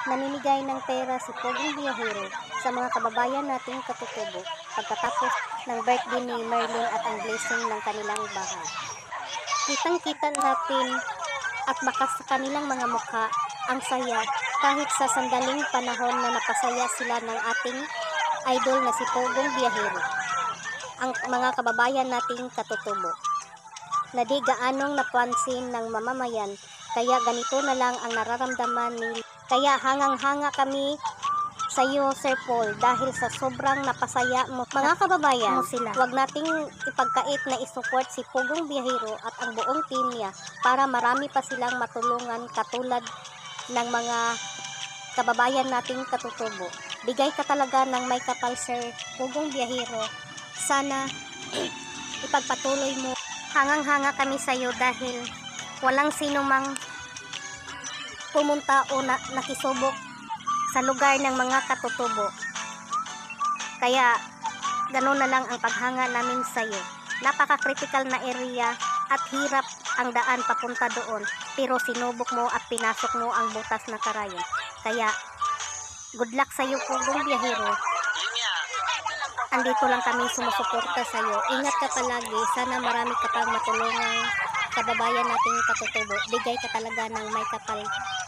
Naninigay ng pera si Pogong Biyahero sa mga kababayan nating katutubo pagkatapos ng birthday ni Merlin at ang blessing ng kanilang bahay. Kitang-kita natin at baka sa kanilang mga mukha ang saya kahit sa sandaling panahon na napasaya sila ng ating idol na si Pogong Biyahero, ang mga kababayan nating katutubo, na di gaanong napansin ng mamamayan, kaya ganito na lang ang nararamdaman nila. Kaya hangang-hanga kami sa iyo, Sir Paul, dahil sa sobrang napasaya mo. Mga kababayan, huwag nating ipagkait na isupport si Pogong Biyahero at ang buong team niya para marami pa silang matulungan katulad ng mga kababayan nating katutubo. Bigay ka talaga ng may kapal, Sir Pogong Biyahero. Sana ipagpatuloy mo. Hangang-hanga kami sa iyo dahil walang sino mang pumunta o nakisubok sa lugar ng mga katutubo. Kaya gano'n na lang ang paghanga namin sa iyo. Napaka-critical na area at hirap ang daan papunta doon, pero sinubok mo at pinasok mo ang butas na karayon. Kaya good luck sa iyo, Pogong Biyahero. Andito lang kami sumusuporta sa iyo. Ingat ka palagi. Sana marami ka pang matulungang kababayan nating katutubo. Bigay ka talaga ng may kapal.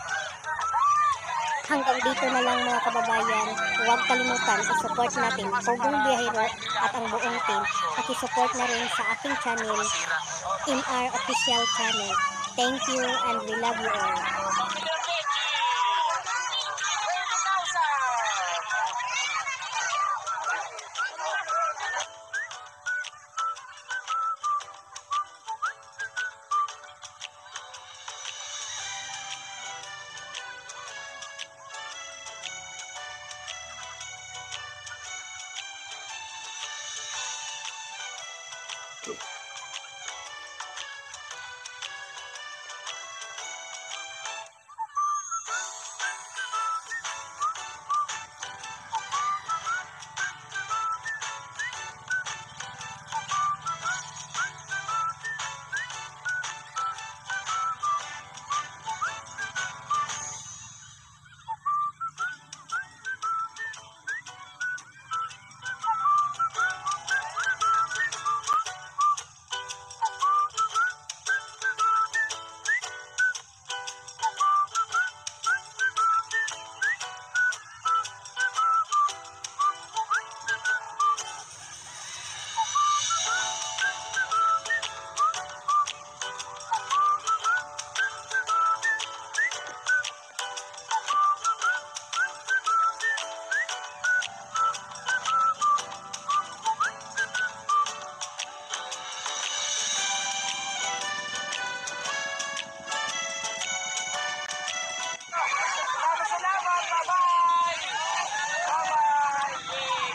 Hanggang dito na lang mga kababayan. Huwag kalimutan, i-support natin Pogong Biyahero at ang buong team. At i-support na rin sa aking channel, MR Official Channel. Thank you and we love you all.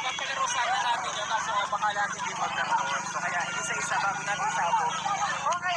Baka natin din magkakaroon. So kaya isa-isa bago natin sabog. Okay.